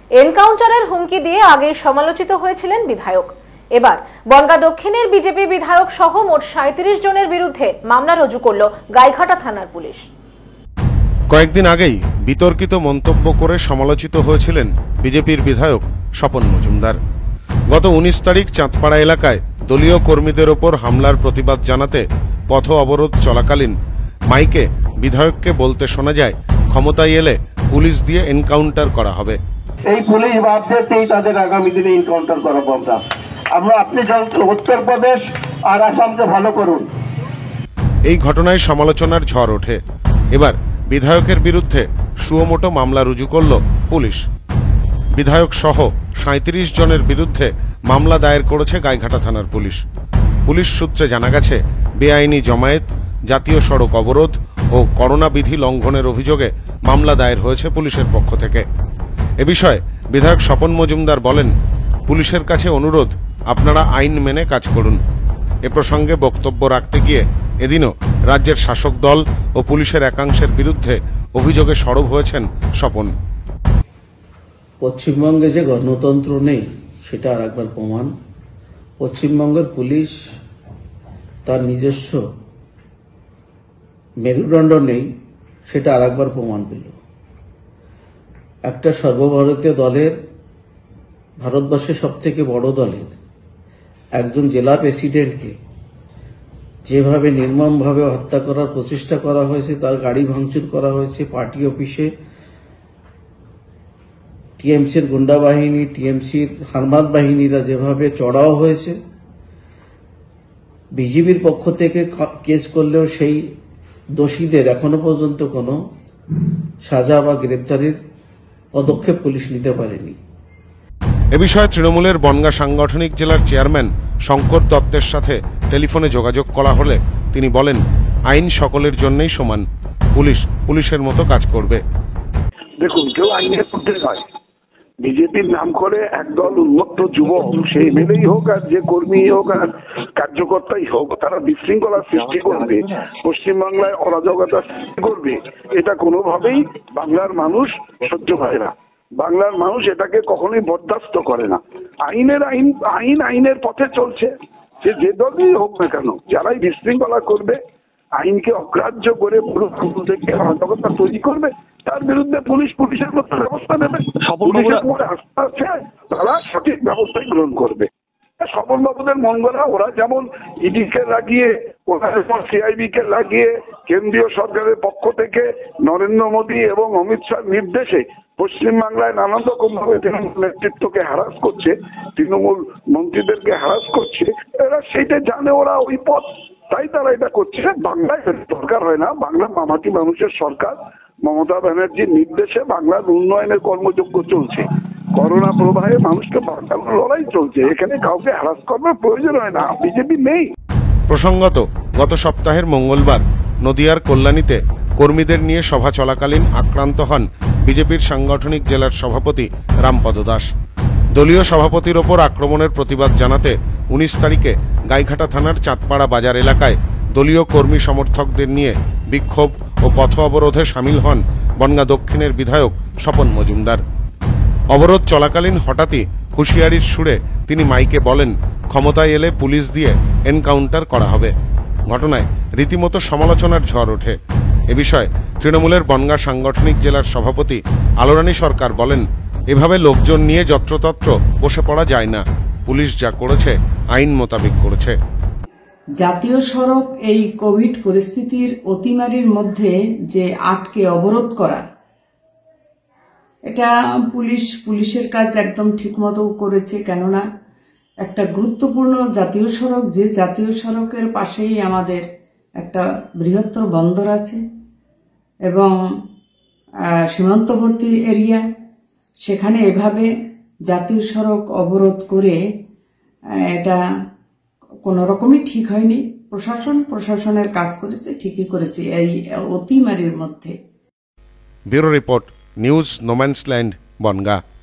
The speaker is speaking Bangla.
এনকাউন্টারের হুমকি দিয়ে আগে সমালোচিত হয়েছিলেন বিধায়ক। এবার বনগাঁ দক্ষিণের বিজেপি বিধায়ক সহ মোট ৩৭ জনের বিরুদ্ধে মামলা রুজু করল গাইঘাটা থানার পুলিশ। কয়েকদিন আগেই বিতর্কিত মন্তব্য করে সমালোচিত হয়েছিলেন বিজেপির বিধায়ক স্বপন মজুমদার। গত ১৯ তারিখ চাঁদপাড়া এলাকায় দলীয় কর্মীদের ওপর হামলার প্রতিবাদ জানাতে পথ অবরোধ চলাকালীন মাইকে বিধায়ককে বলতে শোনা যায়, ক্ষমতায় এলে পুলিশ দিয়ে এনকাউন্টার করা হবে। এই পুলিশ বাদতেই তাদের আগামী দিনে এনকাউন্টার করাবো আমরা। আপনি উত্তরপ্রদেশ আর আসামকে ভালো করুন। এই ঘটনায় সমালোচনার ঝড় ওঠে। এবার বিধায়কের বিরুদ্ধে সুমোটো মামলা রুজু করল পুলিশ। বিধায়ক সহ ৩৭ জনের বিরুদ্ধে মামলা দায়ের করেছে গাইঘাটা থানার পুলিশ। পুলিশ সূত্রে জানা গেছে, বেআইনি জমায়েত, জাতীয় সড়ক অবরোধ ও করোনা বিধি লঙ্ঘনের অভিযোগে মামলা দায়ের হয়েছে পুলিশের পক্ষ থেকে। এ বিষয়ে বিধায়ক স্বপন মজুমদার বলেন, পুলিশের কাছে অনুরোধ, আপনারা আইন মেনে কাজ করুন। এ প্রসঙ্গে বক্তব্য রাখতে গিয়ে এদিনও রাজ্যের শাসক দল ও পুলিশের একাংশের বিরুদ্ধে অভিযোগে সরব হয়েছেন স্বপন। পশ্চিমবঙ্গে যে গণতন্ত্র নেই সেটা আর একবার প্রমাণ। পশ্চিমবঙ্গের পুলিশ তার নিজস্ব মেরুদণ্ড নেই সেটা আর একবার প্রমাণ পেল। একটা সর্বভারতীয় দলের, ভারতবর্ষের সব থেকে বড় দলের একজন জেলা প্রেসিডেন্টকে যেভাবে নির্মমভাবে হত্যা করার প্রচেষ্টা করা হয়েছে, তার গাড়ি ভাঙচুর করা হয়েছে, পার্টি অফিসে টিএমসির গুন্ডা বাহিনী, টিএমসির হারমাত বাহিনীরা যেভাবে চড়াও হয়েছে, বিজেপির পক্ষ থেকে কেস করলেও সেই দোষীদের এখনো পর্যন্ত কোনো সাজা বা গ্রেপ্তারের পদক্ষেপ পুলিশ নিতে পারেনি। এ বিষয়ে তৃণমূলের বনগাঁ সাংগঠনিক জেলার চেয়ারম্যান শঙ্কর দত্তের সাথে টেলিফোনে যোগাযোগ করা হলে তিনি বলেন, আইন সকলের জন্যই সমান, পুলিশের মতো কাজ করবে। দেখুন, কেউ আইনের মধ্যে নয়। বিজেপির নাম করে একদল উন্মত্ত যুবক, সেই মেলেই হোক আর যে কর্মী হোক আর কার্যকর্তাই হোক, তারা বিশৃঙ্খলা সৃষ্টি করবে, পশ্চিমবাংলায় অরাজকতা সৃষ্টি করবে, এটা কোনোভাবেই বাংলার মানুষ সহ্য করে না। বাংলার মানুষ এটাকে কখনোই বরদাস্ত করে না। আইনের পথে চলছে, সে যে দলই হোক না কেন, যারাই বিশৃঙ্খলা করবে, আইনকে অগ্রাহ্য করে থেকে অরাজকতা তৈরি করবে, তার বিরুদ্ধে পুলিশের মতো ব্যবস্থা নেবে। পুলিশের উপরে আস্থা আছে, তারা সঠিক ব্যবস্থাই গ্রহণ করবে। স্বপন বাবুদের মন গড়া, ওরা যেমন ইডিকে লাগিয়ে, ওরা যেমন সিআইবি কে লাগিয়ে কেন্দ্রীয় সরকারের পক্ষ থেকে নরেন্দ্র মোদী এবং অমিত শাহর নির্দেশে পশ্চিমবাংলায় নানান রকম ভাবে তৃণমূল নেতৃত্বকে হ্যারাস করছে, তৃণমূল মন্ত্রীদেরকে হ্যারাস করছে, এরা সেইটা জানে, ওরা ওই পথ, তাই তারা এটা করছে। বাংলায় সরকার হয় না, বাংলা মামাটি মানুষের সরকার। মমতা ব্যানার্জির নির্দেশে বাংলার উন্নয়নের কর্মযজ্ঞ চলছে। করোনা প্রবাহে মানুষকে বাঁচানোর লড়াই চলছে, এখানে কাউকে হ্যারাস করার প্রয়োজন হয় না, বিজেপি নেই। প্রসঙ্গত, গত সপ্তাহের মঙ্গলবার নদিয়ার কল্যাণীতে কর্মীদের নিয়ে সভা চলাকালীন আক্রান্ত হন বিজেপির সাংগঠনিক জেলার সভাপতি রামপদ দাস। দলীয় সভাপতির ওপর আক্রমণের প্রতিবাদ জানাতে ১৯ তারিখে গাইঘাটা থানার চাঁদপাড়া বাজার এলাকায় দলীয় কর্মী সমর্থকদের নিয়ে বিক্ষোভ ও পথ অবরোধে সামিল হন বনগাঁ দক্ষিণের বিধায়ক স্বপন মজুমদার। অবরোধ চলাকালীন হঠাৎই হুঁশিয়ারির সুরে তিনি মাইকে বলেন, ক্ষমতায় এলে পুলিশ দিয়ে এনকাউন্টার করা হবে। ঘটনায় রীতিমতো সমালোচনার ঝড় ওঠে। এ বিষয়ে তৃণমূলের বনগাঁ সাংগঠনিক জেলার সভাপতি আলোরানী সরকার বলেন, এভাবে লোকজন নিয়ে যত্রতত্র বসে পড়া যায় না, পুলিশ যা করেছে আইন মোতাবেক করেছে। জাতীয় সড়ক এই কোভিড পরিস্থিতির অতিমারির মধ্যে যে আটকে অবরোধ করা, এটা পুলিশের কাজ একদম ঠিকমতো করেছে। কেননা একটা গুরুত্বপূর্ণ জাতীয় সড়ক, যে জাতীয় সড়কের পাশেই আমাদের একটা বৃহত্তর বন্দর আছে এবং সীমান্তবর্তী এরিয়া, সেখানে এভাবে জাতীয় সড়ক অবরোধ করে এটা কোনো রকমই ঠিক হয়নি। প্রশাসনের কাজ করেছে, ঠিকই করেছে এই অতিমারির মধ্যে। Bureau report, news no man's land, Bongaon.